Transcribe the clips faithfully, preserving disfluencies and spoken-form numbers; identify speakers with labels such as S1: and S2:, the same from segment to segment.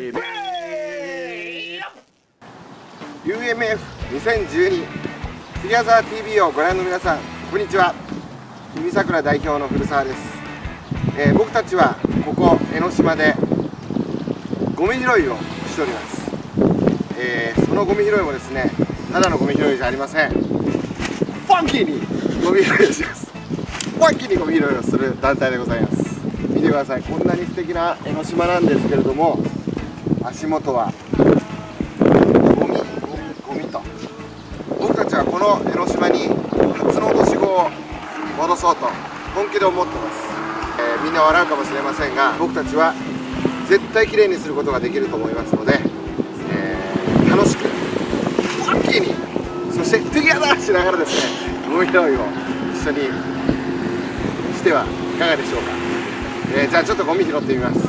S1: ユーエムエフにせんじゅうに トゥギャザー ティービー をご覧の皆さん、こんにちは。君桜代表の古澤です。えー、僕たちはここ江ノ島でゴミ拾いをしております。えー、そのゴミ拾いもですね、ただのゴミ拾いじゃありません。ファンキーにゴミ拾いをします。ファンキーにゴミ拾いをする団体でございます。見てください。こんなに素敵な江ノ島なんですけれども、足元はゴミゴミゴミと。僕たちはこの江ノ島に初の落とし子を戻そうと本気で思ってます。えー、みんな笑うかもしれませんが、僕たちは絶対きれいにすることができると思いますので、えー、楽しくファンキーに、そしてトゥギャザーしながらですね、ゴミ拾いを一緒にしてはいかがでしょうか。えー、じゃあちょっとゴミ拾ってみます。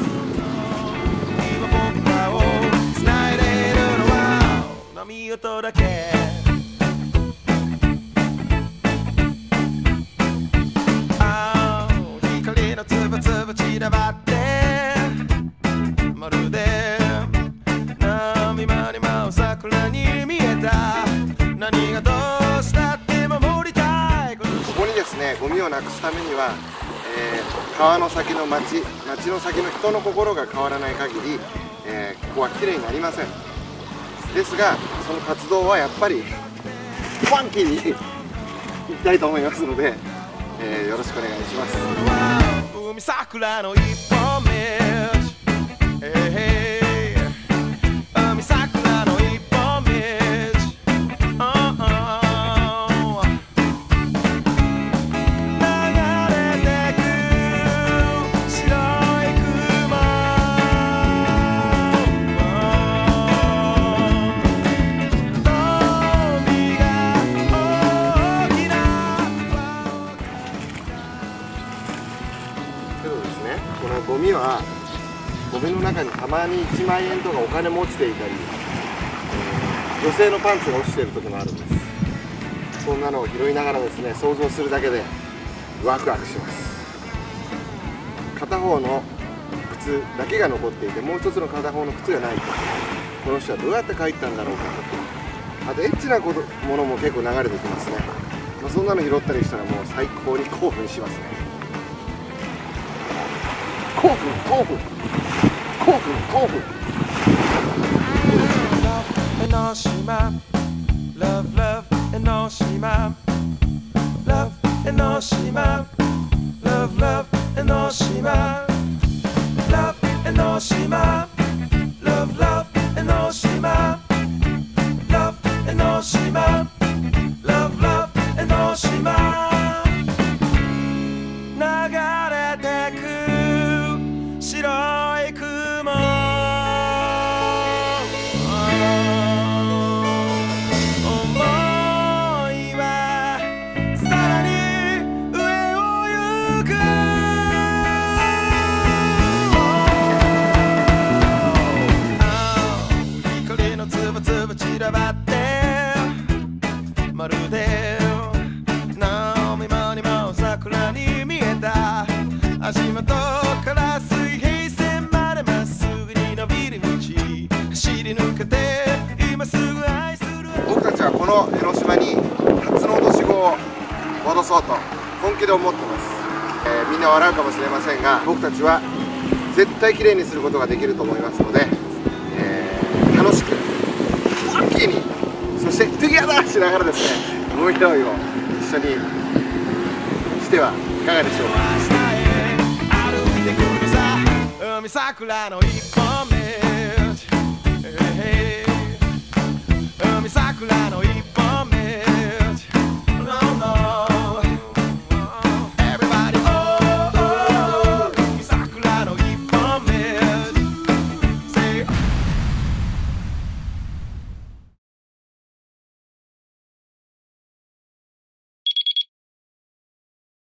S1: 光のつぶつぶ散らばってまるで波間に舞う桜に見えた。何がどうしたって守りたい。ここにですね、ゴミをなくすためには、えー、川の先の町、町の先の人の心が変わらない限り、えー、ここはきれいになりません。ですが、その活動はやっぱりファンキーにいきたいと思いますので、えー、よろしくお願いします。海桜の一本道、えー、海桜の一本道、oh, oh. 流れてく白い雲、海が大きなけどですね、このゴミはゴミの中にたまにいちまんえんとかお金も落ちていたり、えー、女性のパンツが落ちている時もあるんです。そんなのを拾いながらですね、想像するだけでワクワクします。片方の靴だけが残っていて、もう一つの片方の靴がないと、この人はどうやって帰ったんだろうかと。あとエッチなことものも結構流れてきますね。まあ、そんなの拾ったりしたらもう最高に興奮しますね。興奮興奮興奮興奮。江ノ島 Love Love 江ノ島 Love 江ノ島 Love Love 江ノ島 Love 江ノ島 Love Love 江ノ島 Love 江ノ島 Love Love 江ノ島。流れてく白い雲、思いはさらに上を行く。光のつぶつぶ散らばってまるで波間に舞う桜に見えた。足元から水平線までまっすぐに伸びる道、走り抜けて今すぐ愛する。僕たちはこの江ノ島に初の落とし子を戻そうと本気で思ってます。えー、みんな笑うかもしれませんが、僕たちは絶対きれいにすることができると思いますので、えー、楽しくファンキーに、そしてトゥギャザーしながらですね、ゴミ拾いを一緒にしてはいかがでしょうか。海桜の一本目